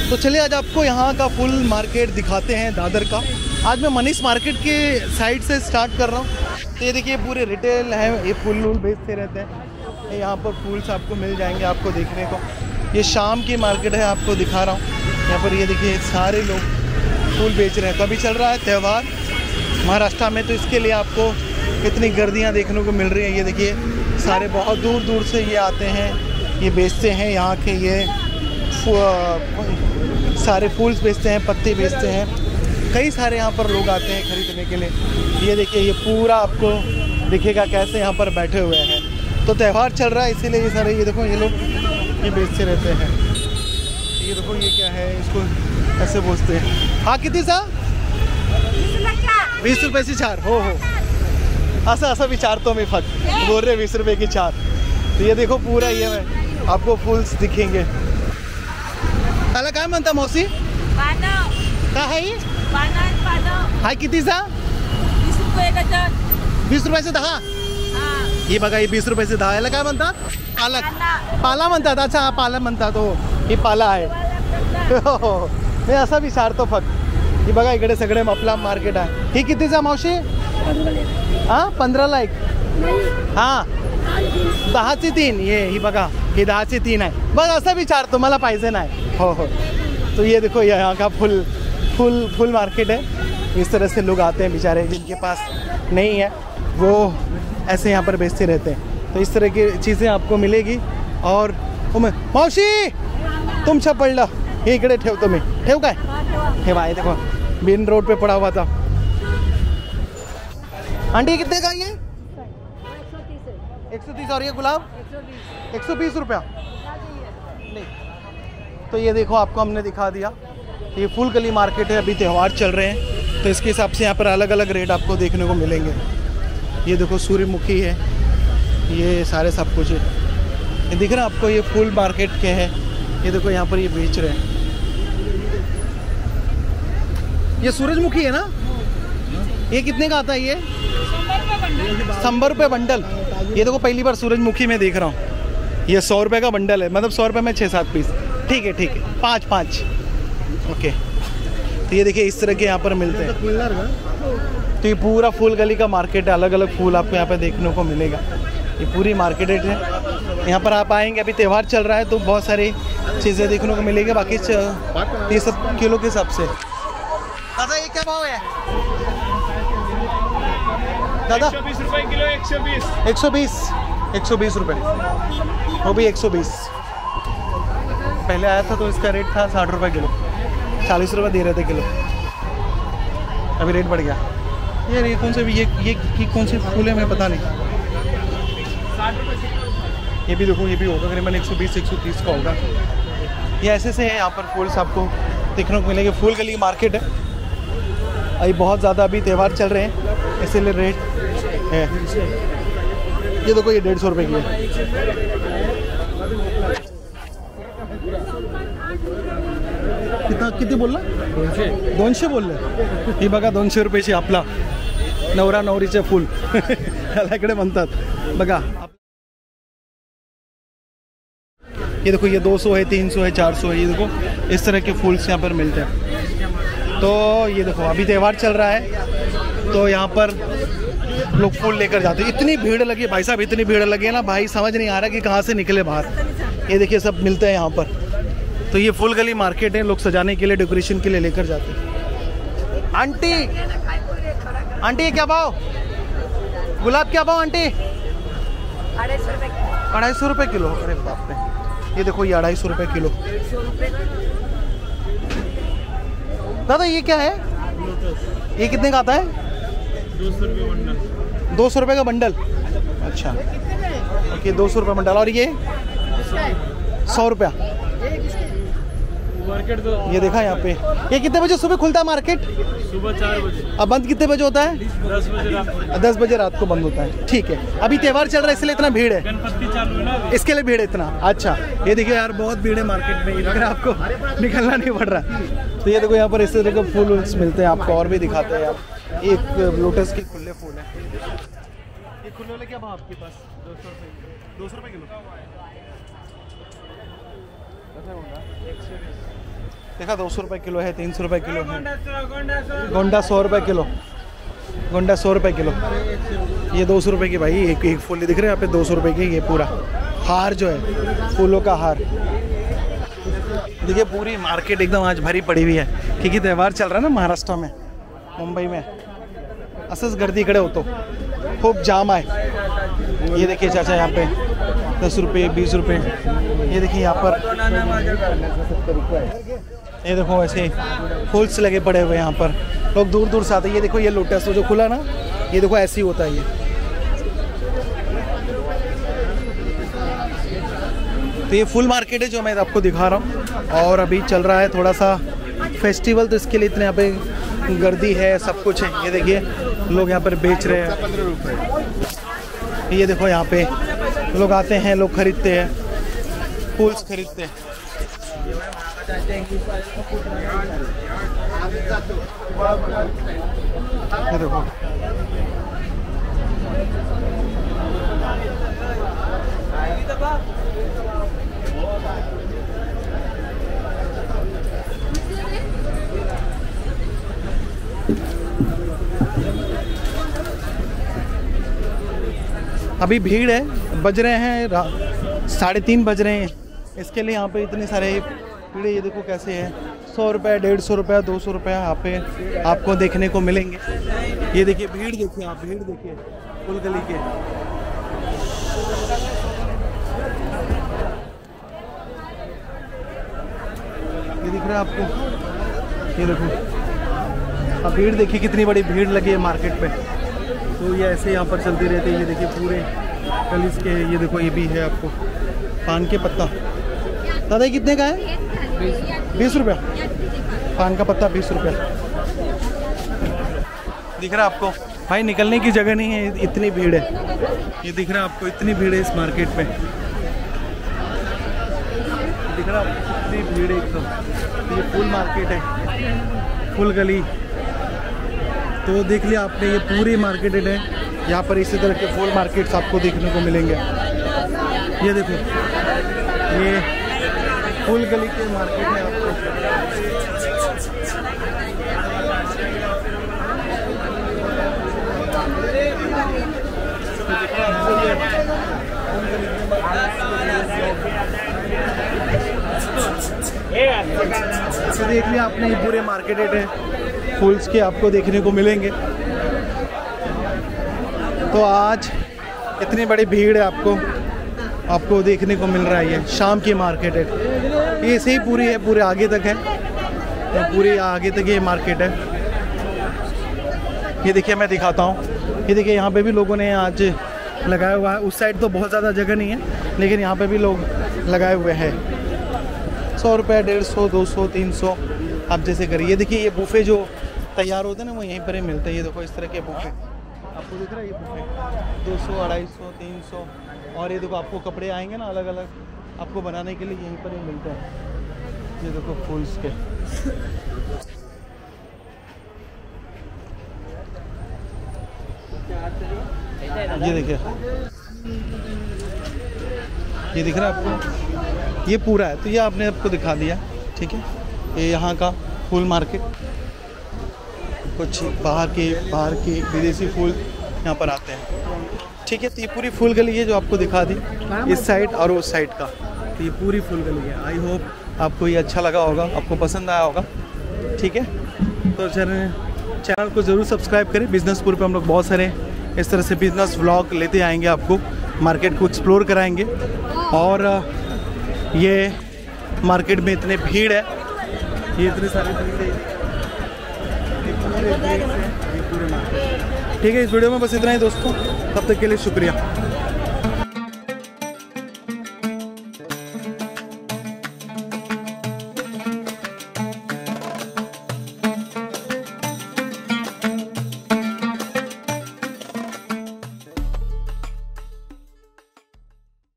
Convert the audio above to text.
तो चलिए आज आपको यहाँ का फुल मार्केट दिखाते हैं दादर का। आज मैं मनीष मार्केट के साइड से स्टार्ट कर रहा हूँ। तो ये देखिए पूरे रिटेल है, ये फूल वूल बेचते रहते हैं। यहाँ पर फूल्स आपको मिल जाएंगे आपको देखने को। ये शाम की मार्केट है, आपको दिखा रहा हूँ। यहाँ पर ये देखिए सारे लोग फूल बेच रहे हैं। तो अभी चल रहा है त्यौहार महाराष्ट्र में, तो इसके लिए आपको कितनी गर्दियाँ देखने को मिल रही हैं। ये देखिए सारे बहुत दूर दूर से ये आते हैं, ये बेचते हैं। यहाँ के ये सारे फूल्स बेचते हैं, पत्ते बेचते हैं। कई सारे यहाँ पर लोग आते हैं खरीदने के लिए। ये देखिए ये पूरा आपको दिखेगा कैसे यहाँ पर बैठे हुए हैं। तो त्यौहार चल रहा है इसीलिए ये सारे ये देखो ये लोग ये बेचते रहते हैं। ये देखो ये क्या है, इसको ऐसे बोलते हैं। हाँ कितनी सा 20 रुपये से 4 हो असं असं विचारतो मी फक्त बोल रहे 20 रुपये की 4। तो ये देखो पूरा ये आपको फूल्स दिखेंगे। त्याला काय म्हणता मौसी? काय आहे हाय कितीचा? 20 रुपये डझन। 20 रुपये से 10। ही बघा ही 20 रुपये से 10। याला काय म्हणतात? पालक पाला म्हणतात। अच्छा हा पाला म्हणतात। हो ही पाला आहे। मी असं विचारतो फक्त। ही बघा इकडे सगळे आपला मार्केट आहे। ही कितीचा मावशी? हां 15ला 1। हां 10ची 3। ये ही बघा ही 10ची 3 आहे। बस असं विचारतो, मला पाहिजे नाही। हो हो। तो ये देखो यहाँ का फुल मार्केट है। इस तरह से लोग आते हैं बेचारे, जिनके पास नहीं है वो ऐसे यहाँ पर बेचते रहते हैं। तो इस तरह की चीज़ें आपको मिलेगी। और मावशी तुमच्या पडलं हे इकडे ठेवतो मी। ठेव काय? ठेवा आहे देखो मेन रोड पे पड़ा हुआ था। आंटी कितने का ये? 130। और ये गुलाब 120 रुपया। नहीं तो ये देखो आपको हमने दिखा दिया। ये फुल गली मार्केट है, अभी त्यौहार चल रहे हैं तो इसके हिसाब से यहाँ पर अलग अलग रेट आपको देखने को मिलेंगे। ये देखो सूर्यमुखी है, ये सारे सब कुछ है। ये दिख रहा है आपको, ये फुल मार्केट के है। ये देखो यहाँ पर ये बेच रहे हैं। ये सूरजमुखी है ना? ये कितने का आता है ये? 100 रुपये बंडल। ये देखो पहली बार सूरजमुखी में देख रहा हूँ। ये 100 रुपये का बंडल है, मतलब 100 रुपये में 6-7 पीस। ठीक है 5-5 ओके। तो ये देखिए इस तरह के यहाँ पर मिलते हैं। तो ये पूरा फूल गली का मार्केट है, अलग अलग फूल आपको यहाँ पे देखने को मिलेगा। ये पूरी मार्केट है, यहाँ पर आप आएंगे। अभी त्यौहार चल रहा है तो बहुत सारी चीज़ें देखने को मिलेगी। बाकी ये सब किलो के हिसाब से। दादा ये क्या भाव है दादा? 120 रुपये किलो। 120 रुपये। वो भी 120। पहले आया था तो इसका रेट था 60 रुपये किलो। 40 रुपये दे रहे थे किलो, अभी रेट बढ़ गया। ये कौन से ये कौन से फूल है मैं पता नहीं। 60 रुपये। ये भी देखो, ये भी होगा करीबन 120-130 का होगा। ये ऐसे से है यहाँ पर फूल्स आपको देखने को मिलेंगे। फूल गली मार्केट है, अभी बहुत ज़्यादा अभी त्यौहार चल रहे हैं इसीलिए रेट है। ये देखो ये 150 रुपये की है। किती बोलला? 200 बोलले। ही बघा 200 रुपयाची आपला नवरा नवरीचे फूल त्याला इकडे म्हणतात बघा। ये देखो ये 200 है, 300 है, 400 है। ये देखो इस तरह के फूल्स यहाँ पर मिलते हैं। तो ये देखो अभी त्यौहार चल रहा है तो यहाँ पर लोग फूल लेकर जाते हैं। इतनी भीड़ लगी है भाई साहब, इतनी भीड़ लगी है ना भाई, समझ नहीं आ रहा कि कहाँ से निकले बाहर। ये देखिए सब मिलते हैं यहाँ पर। तो ये फुल गली मार्केट है, लोग सजाने के लिए डेकोरेशन के लिए लेकर जाते हैं। आंटी क्या भाव? गुलाब क्या भाव आंटी? 250 रुपये किलो। अरे बाप रे, ये देखो ये 250 रुपये किलो। दादा ये क्या है? ये कितने का आता है? 200 रुपये बंडल। 200 रुपये का बंडल। अच्छा ओके 200 रुपये बंडल। और ये 100 रुपया मार्केट। तो ये देखा यहाँ पे। ये कितने बजे सुबह खुलता है मार्केट? सुबह 4 बजे। अब बंद कितने बजे होता है? 10 बजे रात को। 10 बजे रात को बंद होता है। ठीक है, अभी त्यौहार चल रहा है इसलिए इतना भीड़ है। गणपति चालू है ना, इसके लिए भीड़ है इतना। अच्छा ये देखिए यार बहुत भीड़ है मार्केट में, इधर आपको निकलना नहीं पड़ रहा। तो ये देखो यहाँ पर इस तरह के फूल मिलते हैं आपको, और भी दिखाते हैं यार। एक लोटस के खुले फूल है। ये खुले वाले क्या भाव आपके पास? 200 रुपये किलो। देखा 200 रुपये किलो है, 300 रुपये किलो है। गोंडा 100 रुपये किलो, गोंडा 100 रुपये किलो। ये 200 रुपये की भाई एक फूल दिख रहे हैं यहाँ पे, 200 रुपये की। ये पूरा हार जो है, फूलों का हार। देखिए पूरी मार्केट एकदम आज भरी पड़ी हुई है, क्योंकि त्यौहार चल रहा है ना महाराष्ट्र में, मुंबई में। असंच गर्दी इकडे होतो, खूब जाम आहे। ये देखिए चाचा यहाँ पे 10 रुपये 20 रुपये। ये देखिए यहाँ पर, ये देखो ऐसे फूल्स लगे पड़े हुए यहाँ पर, लोग दूर दूर से आते हैं। ये देखो ये लोटस जो खुला ना, ये देखो ऐसे ही होता है ये। तो ये फुल मार्केट है जो मैं आपको दिखा रहा हूँ। और अभी चल रहा है थोड़ा सा फेस्टिवल, तो इसके लिए इतने यहाँ पे गर्दी है, सब कुछ है। ये देखिए लोग यहाँ पर बेच रहे हैं। 15 रुपये। ये देखो यहाँ पे लोग आते हैं, लोग खरीदते हैं, फूल्स खरीदते हैं। ये देखो अभी भीड़ है, बज रहे हैं 3:30 बज रहे हैं। इसके लिए यहाँ पे इतने सारे भीड़। ये देखो कैसे है, 100 रुपये 150 रुपये 200 रुपये यहाँ पे आपको देखने को मिलेंगे। ये देखिए भीड़, देखिए आप भीड़ देखिए फुल गली के। ये दिख रहा है आपको, ये देखो अब भीड़ देखिए, कितनी बड़ी भीड़ लगी है मार्केट पे। तो ये ऐसे यहाँ पर चलती रहती है। ये देखिए पूरे कलिस के। ये देखो ये भी है आपको पान के पत्ता। दादा कितने का है? 20 रुपया। पान का पत्ता 20 रुपया। दिख रहा है आपको भाई, निकलने की जगह नहीं है, इतनी भीड़ है। ये दिख रहा है आपको, इतनी भीड़ है इस मार्केट में। दिख रहा है आपको इतनी भीड़ है एकदम। ये फुल मार्केट है, फुल गली। तो देख लिया आपने, ये पूरी मार्केट है। यहाँ पर इसी तरह के फुल मार्केट्स आपको देखने को मिलेंगे। ये देखो ये फुल गली के मार्केट है आपको। तो देख लिया आपने, ये पूरे मार्केट है, फूल्स के आपको देखने को मिलेंगे। तो आज इतनी बड़ी भीड़ है आपको देखने को मिल रहा है। ये शाम की मार्केट है, ये ऐसे ही पूरी है, पूरे आगे तक है, पूरे आगे तक ये मार्केट है। ये देखिए मैं दिखाता हूँ, ये देखिए यहाँ पे भी लोगों ने आज लगाया हुआ है। उस साइड तो बहुत ज़्यादा जगह नहीं है, लेकिन यहाँ पे भी लोग लगाए हुए हैं। 100 रुपये 150 200 300 आप जैसे करिए। ये देखिए ये बूफे जो तैयार होते हैं ना, वो यहीं पर ही मिलते हैं। ये देखो इस तरह के बूफे आपको दिख रहा है, ये बूफे 200 250 300। और ये देखो आपको कपड़े आएंगे ना अलग अलग, आपको बनाने के लिए यहीं पर ही मिलते हैं। ये देखो फूल्स के। ये देखिए, ये दिख रहा है आपको, ये पूरा है। तो ये आपने आपको दिखा दिया, ठीक है। ये यहाँ का फूल मार्केट, कुछ बाहर के विदेशी फूल यहाँ पर आते हैं, ठीक है। तो ये पूरी फूल गली है जो आपको दिखा दी, इस साइड और उस साइड का। तो ये पूरी फूल गली है। आई होप आपको ये अच्छा लगा होगा, आपको पसंद आया होगा, ठीक है। तो चैनल को ज़रूर सब्सक्राइब करें। बिजनेसपुर पे हम लोग बहुत सारे इस तरह से बिजनेस व्लॉग लेते आएंगे, आपको मार्केट को एक्सप्लोर कराएंगे। और ये मार्केट में इतने भीड़ है, ये इतने सारे भीड़ है, ये पूरे मार्केट, ठीक है। इस वीडियो में बस इतना ही दोस्तों, तब तक के लिए शुक्रिया।